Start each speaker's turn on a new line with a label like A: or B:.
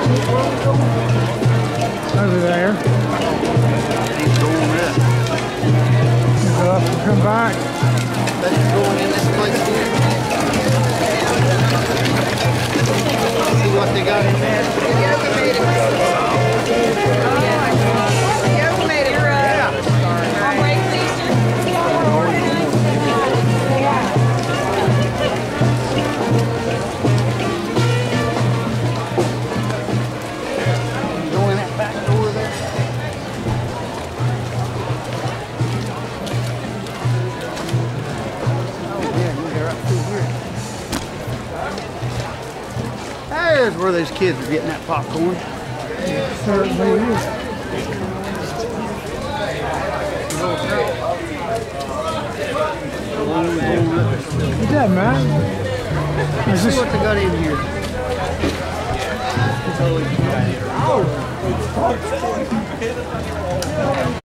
A: Over there.
B: He's going up.
A: Go up and come back.
B: That's going in this place here. See what they got in there. There's where those kids are getting that popcorn.
A: Certainly is. What's that, man?
B: Let's see what they got in here. Oh!